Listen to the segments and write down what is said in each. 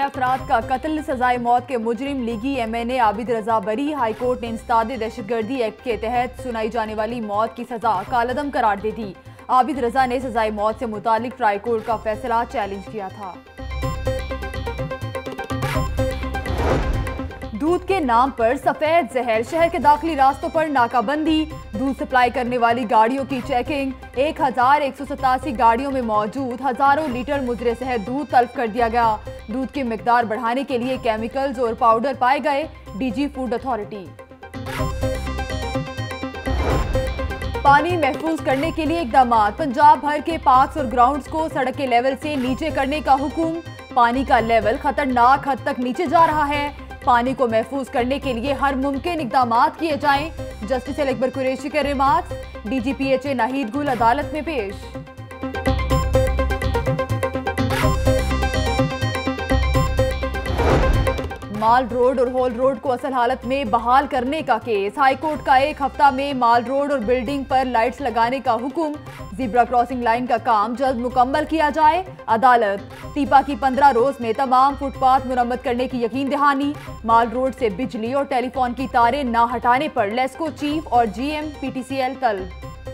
अफराद का कत्ल, सजाए मौत के मुजरिम लीगी MNA आबिद रजा बरी। हाईकोर्ट ने इंसदाद दहशतगर्दी एक्ट के तहत सुनाई जाने वाली मौत की सजा कालअदम करार दे दी। आबिद रजा ने सजाए मौत से मुतालिक ट्राई कोर्ट का फैसला चैलेंज किया था। दूध के नाम पर सफेद जहर, शहर के दाखिली रास्तों पर नाकाबंदी, दूध सप्लाई करने वाली गाड़ियों की चेकिंग। 1187 गाड़ियों में मौजूद हजारों लीटर मुजरे शहद दूध तल्फ कर दिया गया। दूध की मिकदार बढ़ाने के लिए केमिकल्स और पाउडर पाए गए। DG food authority. पानी महफूज करने के लिए इकदाम, पंजाब भर के पार्क्स और ग्राउंड्स को सड़क के लेवल से नीचे करने का हुक्म। पानी का लेवल खतरनाक हद तक नीचे जा रहा है। पानी को महफूज करने के लिए हर मुमकिन इकदाम किए जाएं। जस्टिस अकबर कुरैशी के रिमार्क्स DGPHA नाहिद गुल अदालत में पेश। माल रोड और हॉल रोड को असल हालत में बहाल करने का केस। हाईकोर्ट का 1 हफ्ता में माल रोड और बिल्डिंग पर लाइट्स लगाने का हुक्म। ज़ीब्रा क्रॉसिंग लाइन का काम जल्द मुकम्मल किया जाए। अदालत टीपा की 15 रोज में तमाम फुटपाथ मुरम्मत करने की यकीन दहानी। माल रोड से बिजली और टेलीफोन की तारें न हटाने पर लेस्को चीफ और GM PTCL तलब।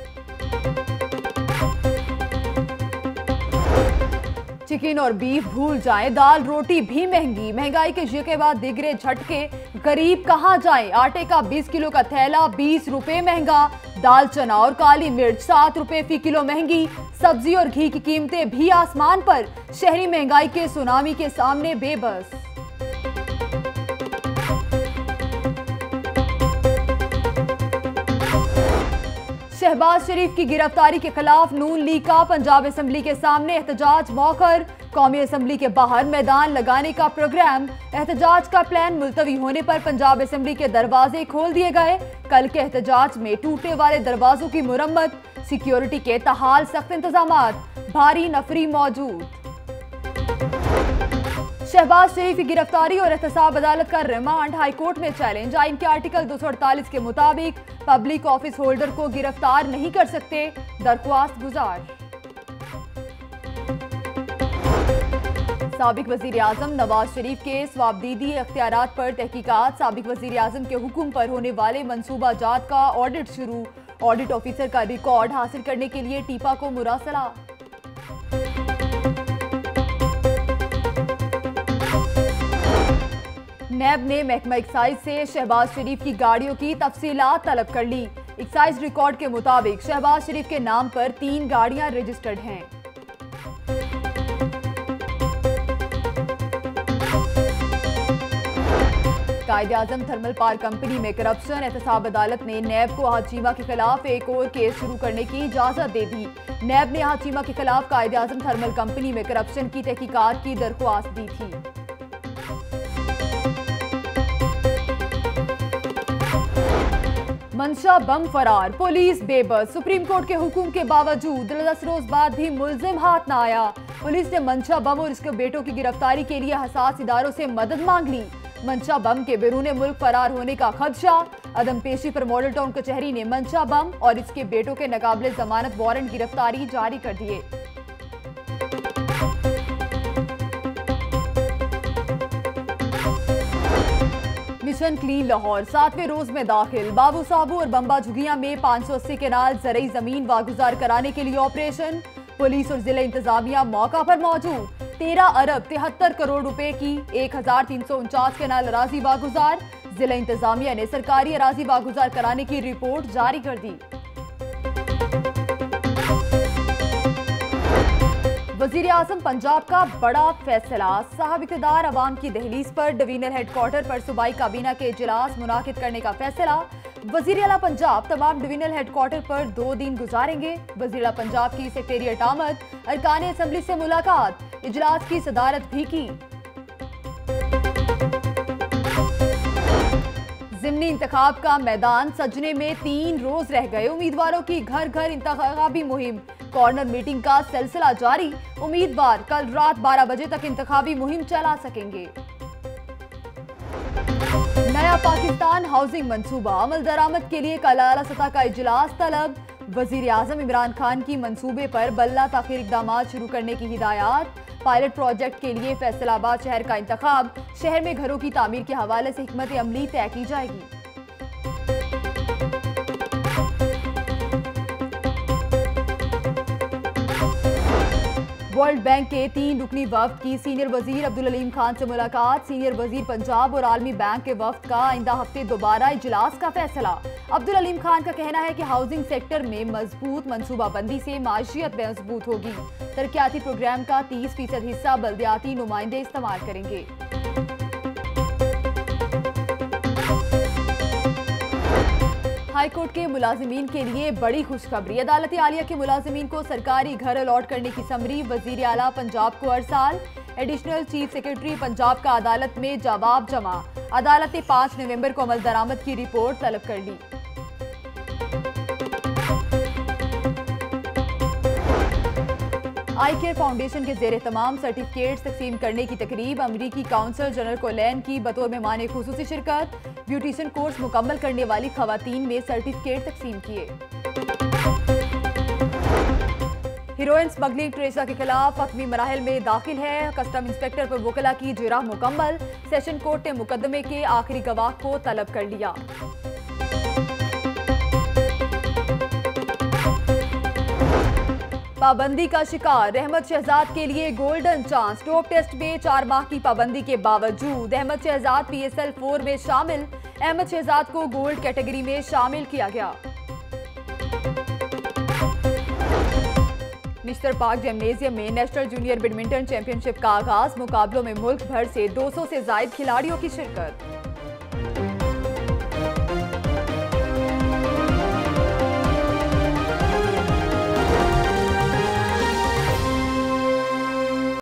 चिकन और बीफ भूल जाएं, दाल रोटी भी महंगी। महंगाई के ये बाद दिगरे झटके, गरीब कहां जाएं। आटे का 20 किलो का थैला 20 रुपए महंगा। दाल चना और काली मिर्च 7 रुपए फी किलो महंगी। सब्जी और घी की कीमतें भी आसमान पर। शहरी महंगाई के सुनामी के सामने बेबस। शहबाज शरीफ की गिरफ्तारी के खिलाफ नून लीग का पंजाब असेंबली के सामने एहतजाज मौखर। कौमी असेंबली के बाहर मैदान लगाने का प्रोग्राम। एहतजाज का प्लान मुलतवी होने पर पंजाब असेंबली के दरवाजे खोल दिए गए। कल के एहतजाज में टूटने वाले दरवाजों की मुरम्मत। सिक्योरिटी के तहाल सख्त इंतजामात। भारी नफरी मौजूद। शहबाज शरीफ की गिरफ्तारी और एहतसाब अदालत का रिमांड हाईकोर्ट में चैलेंज। आइन के आर्टिकल 248 के मुताबिक पब्लिक ऑफिस होल्डर को गिरफ्तार नहीं कर सकते। दरख्वास्त गुजार। साबिक वजीर आजम नवाज शरीफ के स्वाबदीदी इख्तियारात पर तहकीकात। साबिक वजीर आजम के हुक्म पर होने वाले मंसूबा जात का ऑडिट शुरू। ऑडिट ऑफिसर का रिकॉर्ड हासिल करने के लिए टीपा को मुरासला। NAB ने महकमा एक्साइज से शहबाज शरीफ की गाड़ियों की तफसीलात तलब कर ली। एक्साइज रिकॉर्ड के मुताबिक शहबाज शरीफ के नाम पर 3 गाड़ियां रजिस्टर्ड हैं। कायदे-आज़म थर्मल पावर कंपनी में करप्शन। एहतसाब अदालत ने NAB को हाचीमा के खिलाफ एक और केस शुरू करने की इजाजत दे दी। NAB ने हाचीमा के खिलाफ कायदे-आज़म थर्मल कंपनी में करप्शन की तहकीकात की दरख्वास्त दी थी। मंशा बम फरार, पुलिस बेबस। सुप्रीम कोर्ट के हुक्म के बावजूद 10 रोज बाद भी मुलजिम हाथ न आया। पुलिस ने मंशा बम और इसके बेटों की गिरफ्तारी के लिए हसास इदारों से मदद मांग ली। मंशा बम के बैरून मुल्क फरार होने का खदशा। अदम पेशी पर मॉडल टाउन कचहरी ने मंशा बम और इसके बेटों के नाकाबिले जमानत वारंट गिरफ्तारी जारी कर दिए। मिशन क्लीन लाहौर 7वें रोज में दाखिल। बाबू साबू और बम्बा झुगिया में 580 केनाल ज़रई जमीन वागुजार कराने के लिए ऑपरेशन। पुलिस और जिला इंतजामिया मौका पर मौजूद। 13 अरब 73 करोड़ रुपए की 1349 केनाल अराजी वागुजार। जिला इंतजामिया ने सरकारी अराजी वागुजार कराने की रिपोर्ट जारी कर दी। वजीर आजम पंजाब का बड़ा फैसला। साहब इक़्तिदार अवाम की दहलीज पर डिवीजनल हेडक्वार्टर पर सूबाई काबीना के इजलास मुनाकिद करने का फैसला। वजीर आला पंजाब तमाम डिवीजनल हेडक्वार्टर पर 2 दिन गुजारेंगे। वजीर आला पंजाब की सेक्रेटेरिएट आमद, अरकान असेंबली से मुलाकात, इजलास की सदारत भी की। ज़िमनी इंतखाब का मैदान सजने में 3 रोज रह गए। उम्मीदवारों की घर घर इंतखाबी मुहिम। कॉर्नर मीटिंग का सिलसिला जारी। उम्मीदवार कल रात 12 बजे तक इंतखाबी मुहिम चला सकेंगे। नया पाकिस्तान हाउसिंग मंसूबा अमल दरामद के लिए कल आला सतह का इजलास तलब। वजीर आजम इमरान खान की मंसूबे पर बल्ला ताखिर इकदाम शुरू करने की हिदायत। पायलट प्रोजेक्ट के लिए फैसलाबाद शहर का इंतखाब। शहर में घरों की तामीर के हवाले से हिकमत अमली तय की जाएगी। वर्ल्ड बैंक के 3 रुकनी वफ्द की सीनियर वजीर अब्दुल अलीम खान से मुलाकात। सीनियर वजीर पंजाब और आलमी बैंक के वफ्द का आइंदा हफ्ते दोबारा इजलास का फैसला। अब्दुल अलीम खान का कहना है कि हाउसिंग सेक्टर में मजबूत मनसूबाबंदी से माशियत मजबूत होगी। तरक्याती प्रोग्राम का 30% हिस्सा बल्दियाती नुमाइंदे इस्तेमाल करेंगे। हाईकोर्ट के मुलाजिमीन के लिए बड़ी खुशखबरी। अदालत आलिया के मुलाजिमीन को सरकारी घर अलॉट करने की समरी वजीर आला पंजाब को अरसाल। एडिशनल चीफ सेक्रेटरी पंजाब का अदालत में जवाब जमा। अदालत ने 5 नवंबर को अमल दरामद की रिपोर्ट तलब कर ली। आई केयर फाउंडेशन के जेर तमाम सर्टिफिकेट्स तकसीम करने की तकरीब। अमरीकी काउंसल जनरल कोलैन की बतौर मेहमान खुसूसी शिरकत। ब्यूटिशियन कोर्स मुकम्मल करने वाली खवातीन में सर्टिफिकेट तकसीम किए। हीरोइन स्मगलिंग ट्रेसा के खिलाफ हतमी मराहिल में दाखिल है। कस्टम इंस्पेक्टर पर वकला की जिरह मुकम्मल। सेशन कोर्ट ने मुकदमे के आखिरी गवाह को तलब कर लिया। पाबंदी का शिकार अहमद शहजाद के लिए गोल्डन चांस। डोप टेस्ट में 4 माह की पाबंदी के बावजूद अहमद शहजाद PSL 4 में शामिल। अहमद शहजाद को गोल्ड कैटेगरी में शामिल किया गया। मिस्टर पार्क जिम्नेजियम में नेशनल जूनियर बैडमिंटन चैंपियनशिप का आगाज। मुकाबलों में मुल्क भर से 200 से ज्यादा खिलाड़ियों की शिरकत।